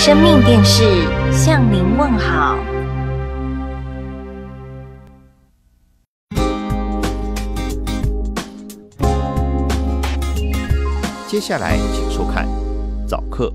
生命电视向您问好。 接下来请收看早课。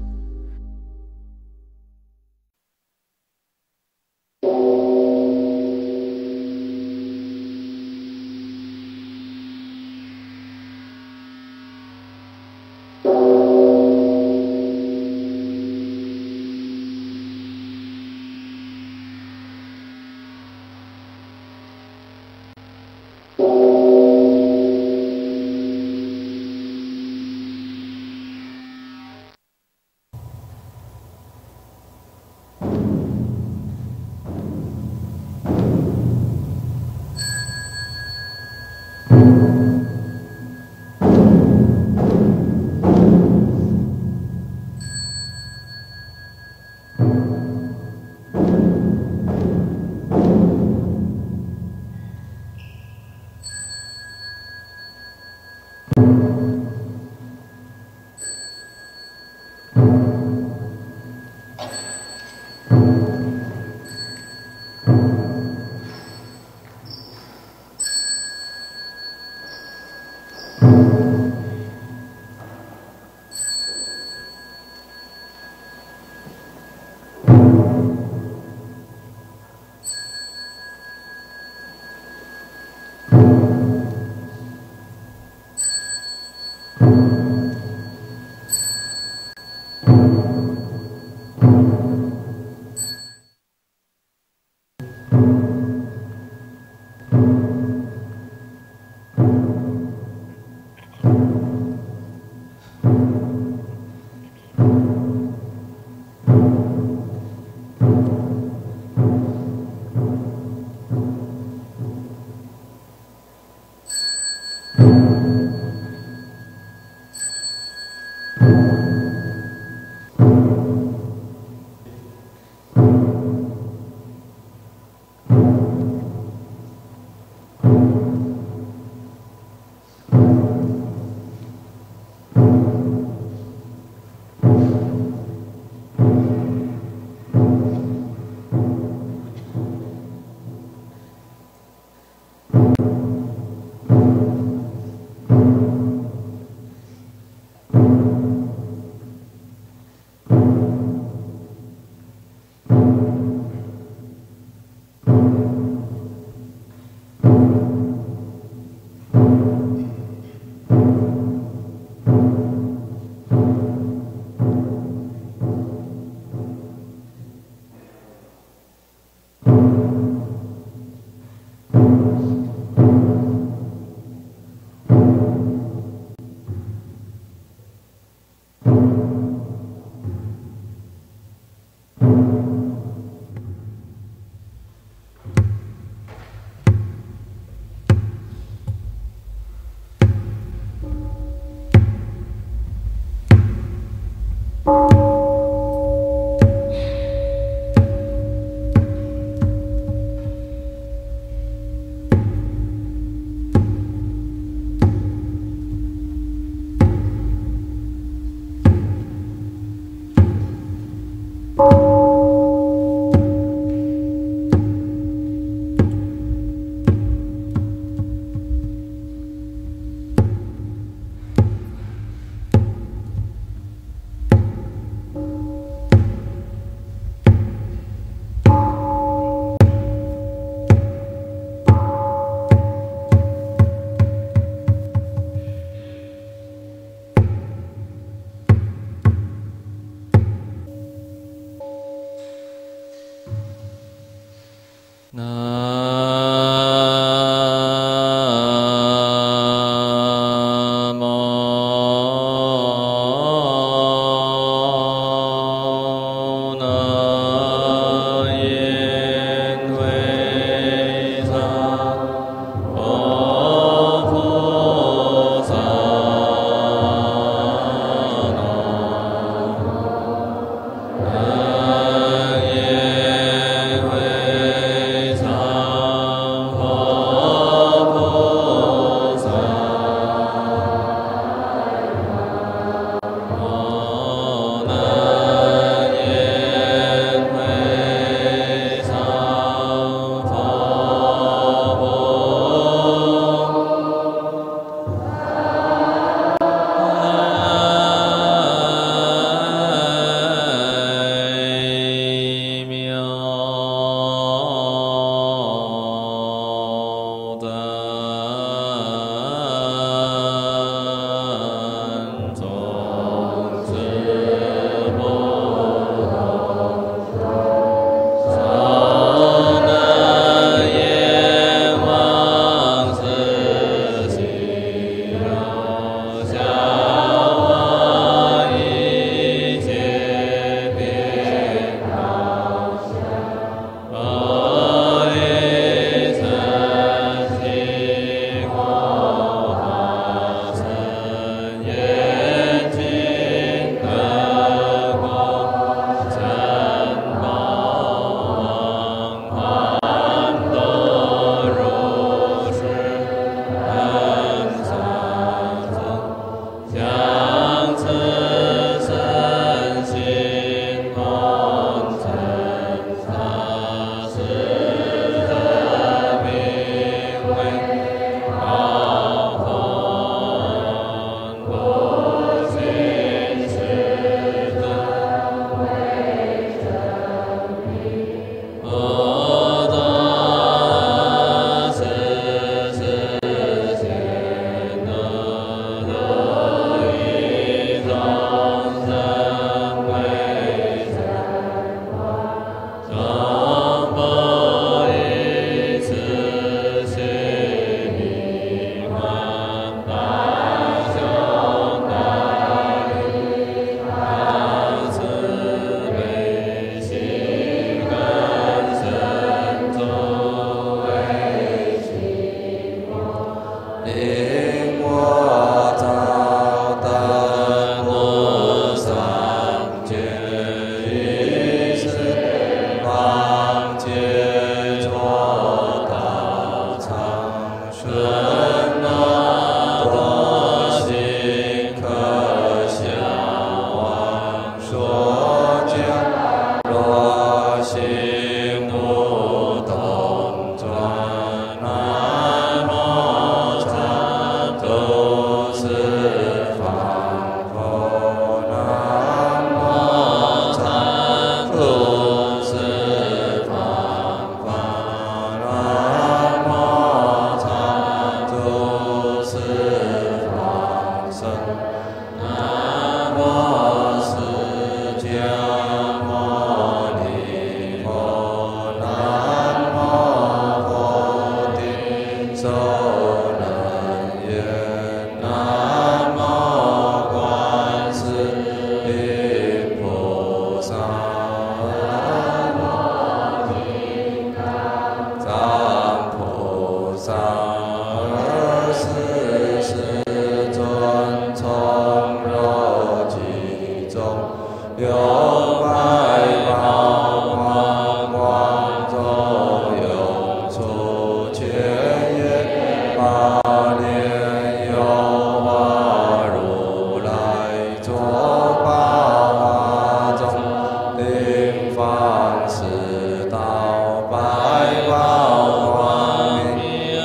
灵方世道，百宝光明，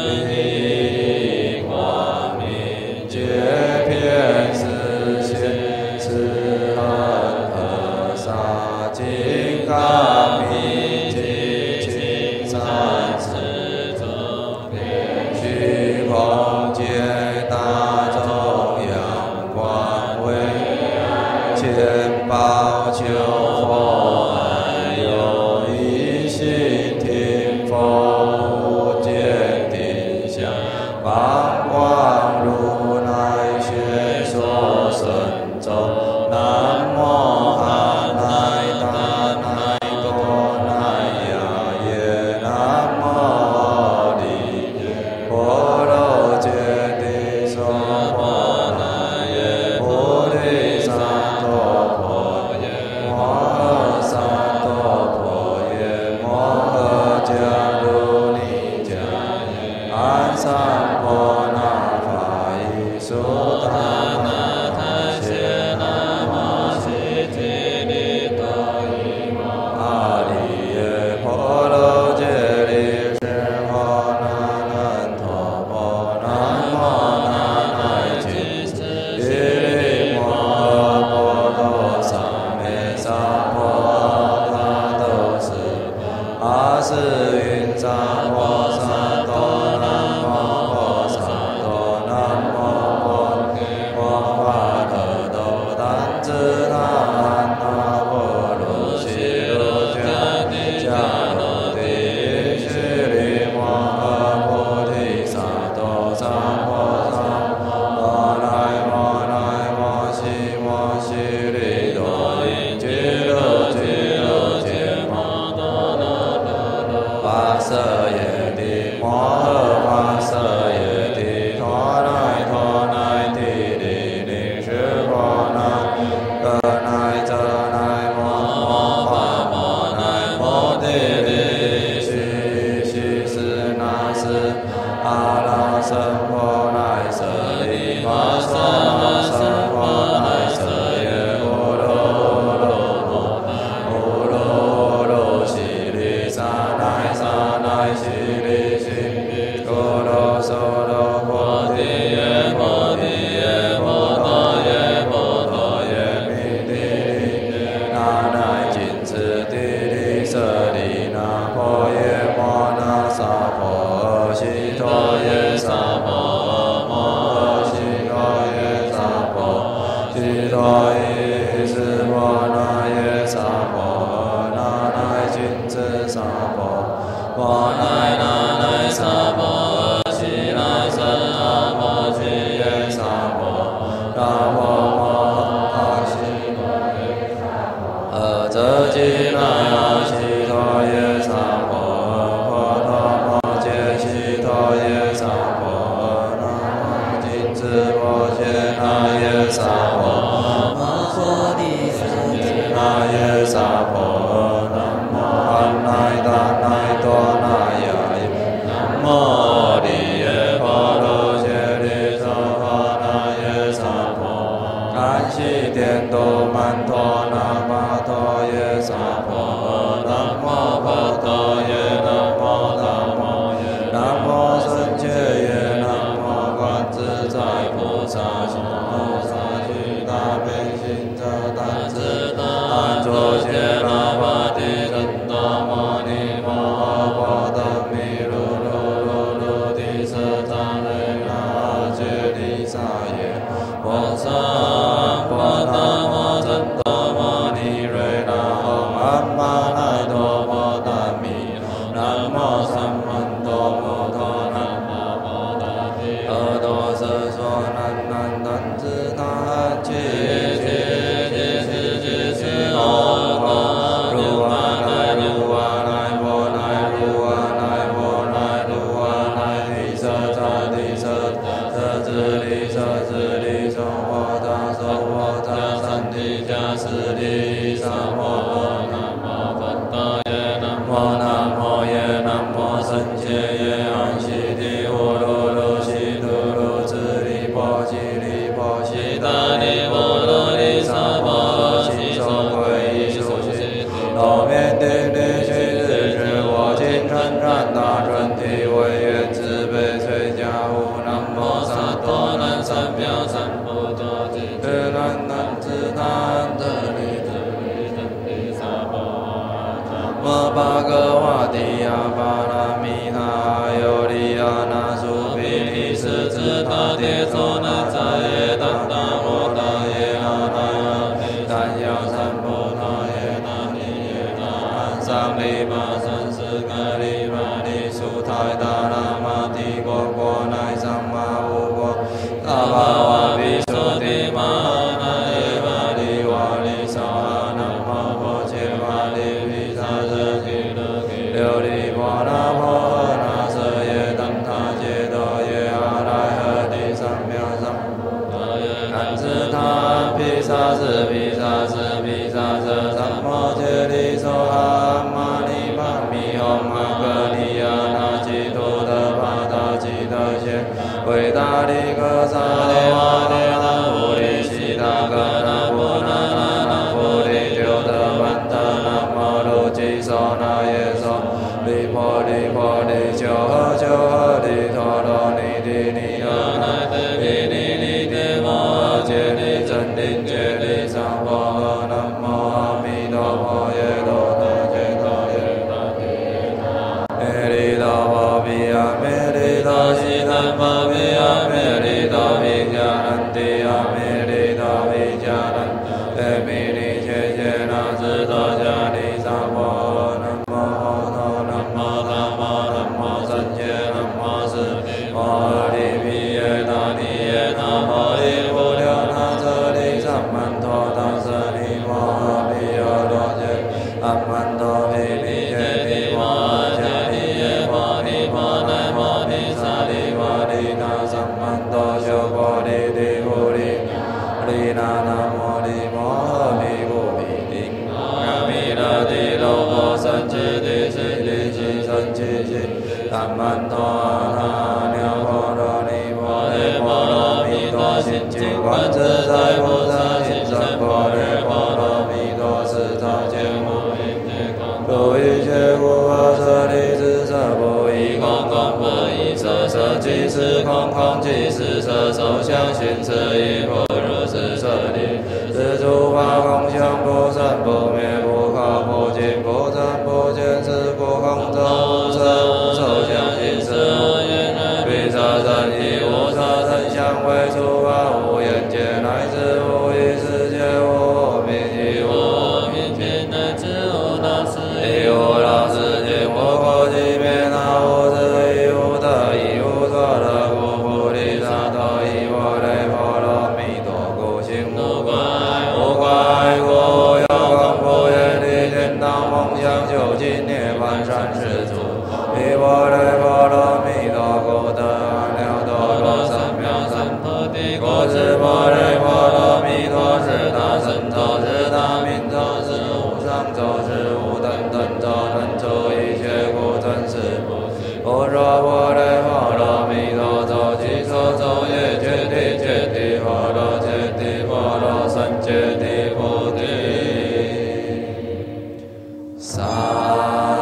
明光明，皆遍实现，是恒河沙，金刚明镜，青山石中遍，虚空界大众阳光威，千宝求佛安有一心听佛，无见定相，放光如来学说神咒，南无阿赖达那多那呀耶，南无阿弥婆罗揭谛娑婆那耶，菩提萨埵婆耶，摩诃萨埵婆耶，摩诃迦卢尼迦耶，安三婆那法伊苏达那他谢那摩悉提利多伊摩阿利耶婆罗揭谛是婆那难陀婆南无那乃吉斯提利摩诃婆多萨美萨婆那都是阿是云萨婆萨多南无婆萨多南无婆摩诃特多丹支那含那婆卢悉卢迦帝迦罗帝须利摩诃菩提萨埵萨婆萨摩来摩来摩悉摩悉利多因俱卢俱卢羯摩多罗罗罗跋舍耶帝摩诃跋舍耶帝陀乃陀乃帝利令须婆那可乃遮乃摩摩罚摩乃摩帝利须须斯那斯阿拉僧婆乃舍利玛娑那僧婆乃舍耶波罗罗波罗罗悉利萨乃萨乃悉利悉陀罗娑罗婆提耶婆提耶婆多耶婆多耶弥帝利那乃金持帝利舍利那婆耶摩那萨婆悉陀耶萨婆摩诃悉陀耶萨婆悉陀伊是婆那耶萨婆那乃金持萨婆摩乃那乃萨婆悉那僧那婆悉耶萨婆那婆摩诃悉陀耶阿遮吉那呀悉陀耶萨婆婆陀摩揭悉陀耶萨婆那摩金持婆揭那耶萨婆摩娑帝舍揭那耶萨婆南无阿赖达那多那呀耶，南无阿利耶婆罗揭谛娑婆那耶萨婆甘悉颠多曼多那巴多耶萨婆南无婆多耶南无达摩耶南无僧伽耶南无观自在菩萨心无萨俱大悲心者但自大安卓羯那巴提真多摩尼摩诃婆达弥卢卢卢卢帝舍扎雷那揭谛萨耶摩萨婆达摩真多摩尼瑞那唵阿妈罗面顶礼须知之，我今称赞大尊体为愿慈悲垂家护。南无萨多南三藐三菩提。南南自南自利自利真利萨婆诃。南无巴格瓦提亚巴拉米那尤利亚那苏毗利斯支他迭娑那扎耶当达摩达耶那那耶丹亚三波那耶那尼耶那安桑利巴三斯格利巴利苏泰达那玛帝国国乃桑玛乌国萨巴瓦比苏提玛那耶巴利瓦利萨那摩婆切巴利毗萨遮吉勒吉琉璃波那婆诃那舍耶当他揭多耶阿赖诃帝三藐三南自他毗萨斯毗萨斯毗萨遮三摩揭利娑哈玛尼帕米吽阿格利亚那吉多德帕达吉德谢维达利格萨利瓦利那布利悉达格那布那那那布利丢德曼德那摩卢吉娑那耶娑利婆利婆利求诃求诃利陀罗尼帝尼诃那帝尼尼帝摩诃揭利真灵揭利萨婆诃南无阿弥陀佛耶多那揭多耶那帝耶那耶利多婆毗阿弥利多悉檀婆毗阿弥利多毗迦南帝阿弥利多毗迦南耶弥利切切那智多迦利萨婆诃南无佛陀南无达摩南无三界南无四摩诃利毗耶那尼耶那婆利无量那舍利萨曼陀那舍利摩诃毗耶多揭阿曼陀毗利揭利摩诃迦利耶摩尼摩奈摩尼萨利摩利那萨曼陀修婆利帝菩利利那那摩利摩诃毗故毗顶阿弥勒帝罗婆三智帝悉地悉三七悉萨曼陀阿那鸟婆罗尼婆耶婆罗蜜多心经观自在菩萨心三婆耶婆罗蜜多四大见无不一切无我舍利子舍不异空空不异色色即是空空即是色受想行识亦复如是舍利是诸法空相不生不灭不可不净不增不减是故空中无色无受想行识无言彼色身亦无色身相为诸法无眼界乃至无意识界无明亦无明尽乃至无大事亦无大事尽无过寂灭那无智亦无得亦无所得故菩提萨埵依我雷婆罗蜜多故行无怪无怪故有空不愿力见当梦想究竟涅槃善事处依我雷婆罗蜜多故得阿耨多罗三藐三菩提果是波雷婆罗蜜多是大神咒是大明咒是无上咒是无等等咒能除一切苦真是不若波雷婆罗蜜多咒即所咒也揭谛揭谛婆罗揭谛婆罗僧揭谛菩提萨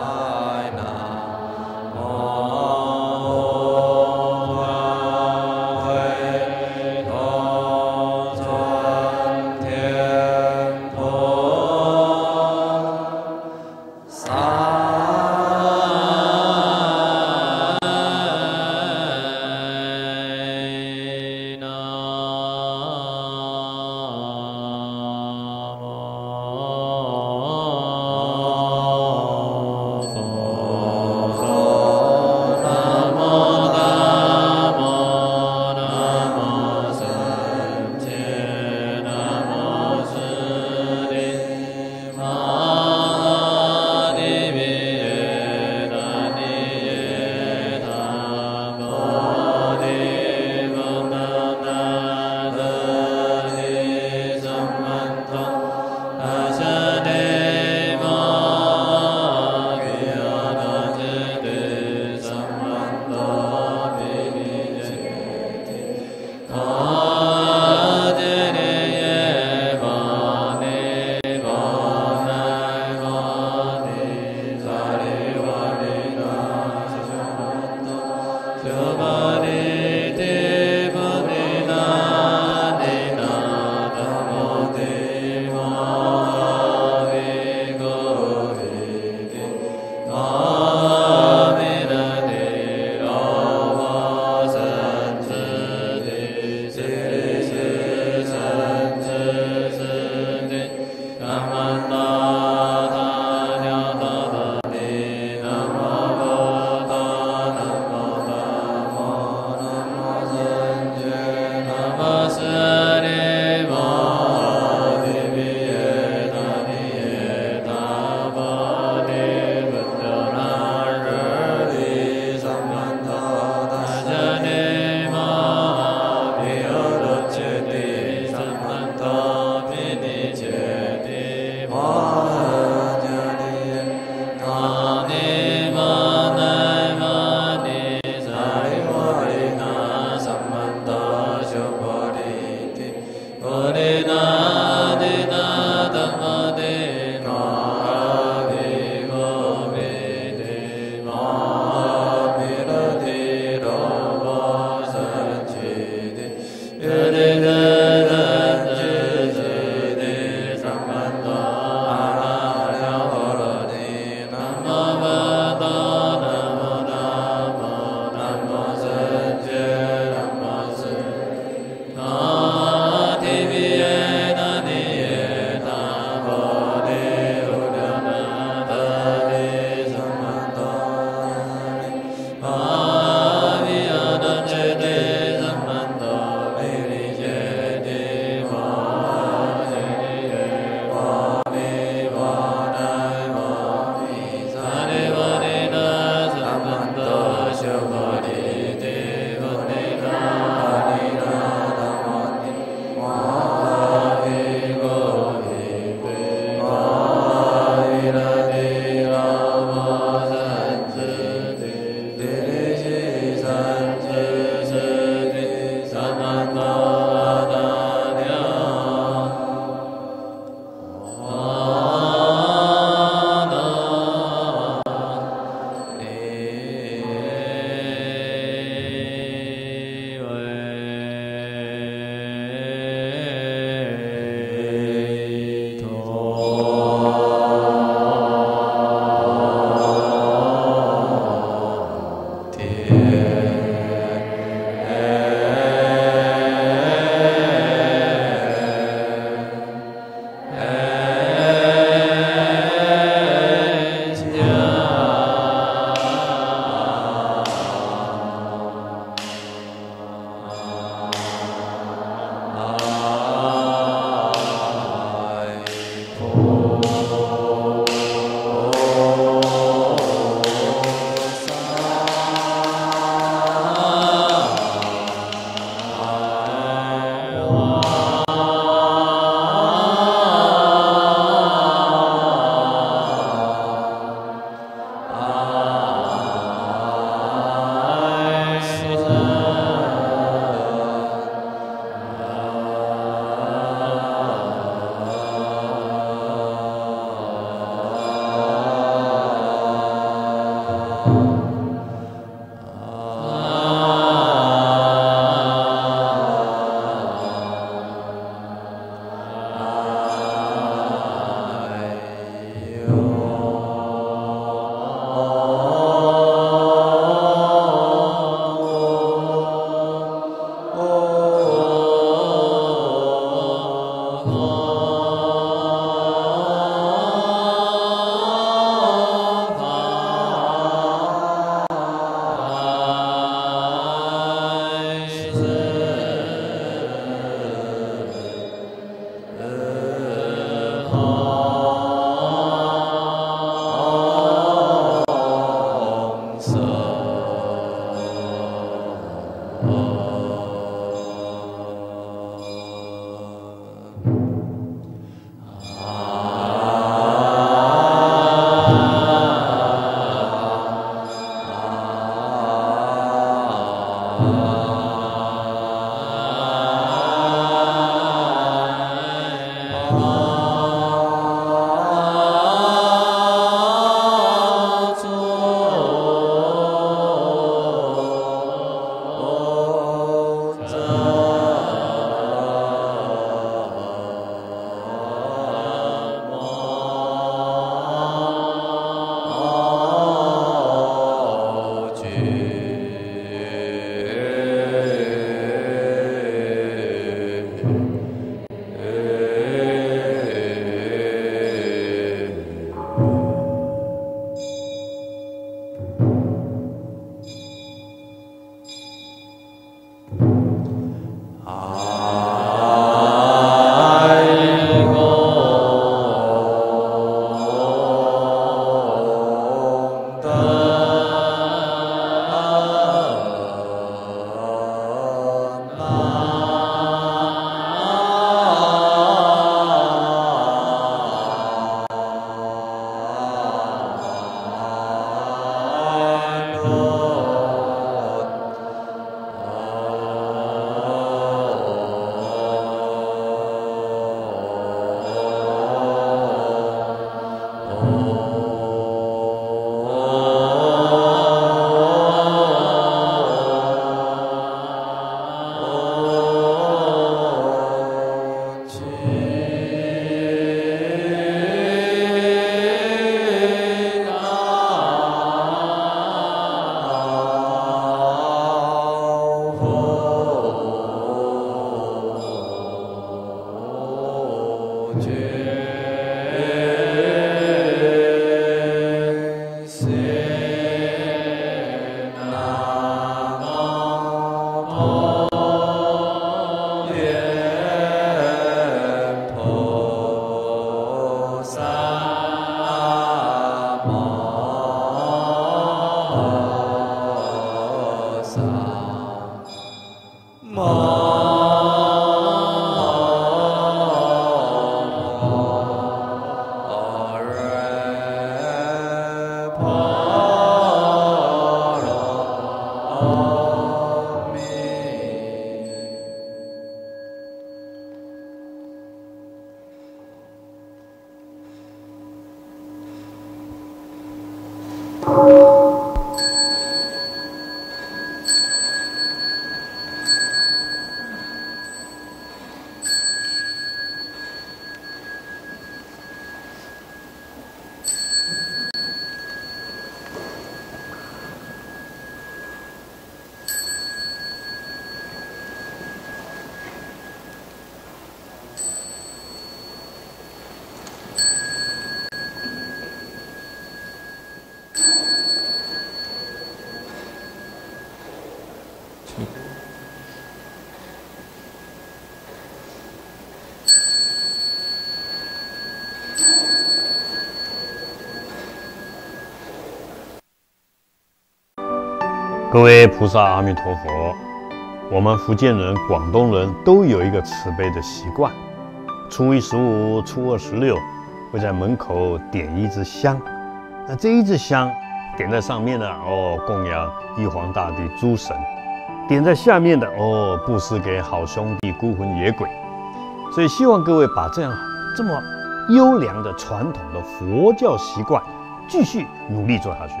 各位菩萨，阿弥陀佛。我们福建人、广东人都有一个慈悲的习惯，初一十五、初二十六会在门口点一支香。那这一支香点在上面呢，供养玉皇大帝、诸神；点在下面的，布施给好兄弟、孤魂野鬼。所以希望各位把这么优良的传统的佛教习惯继续努力做下去。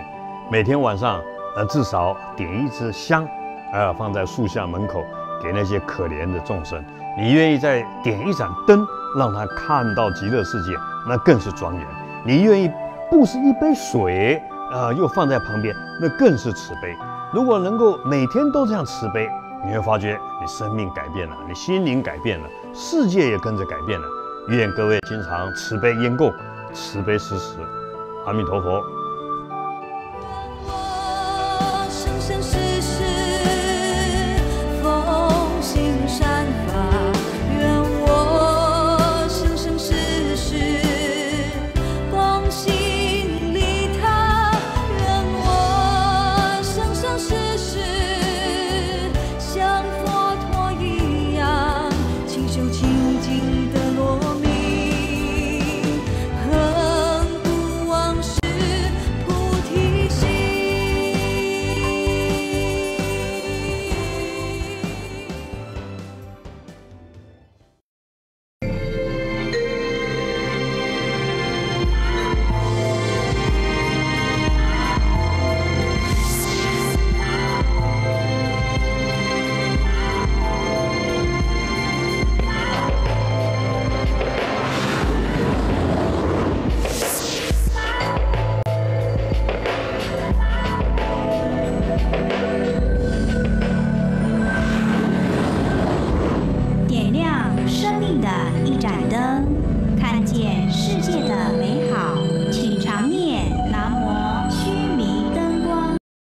每天晚上至少点一支香，放在树下门口，给那些可怜的众生。你愿意再点一盏灯，让他看到极乐世界，那更是庄严。你愿意布施一杯水，又放在旁边，那更是慈悲。如果能够每天都这样慈悲，你会发觉你生命改变了，你心灵改变了，世界也跟着改变了。愿各位经常慈悲烟供，慈悲时时。阿弥陀佛。 我生生世世奉行善法，愿我生生世世光心利他，愿我生生世世像佛陀一样勤修清净的罗明，恒不忘失菩提心。 点亮生命的一盏灯，看见世界的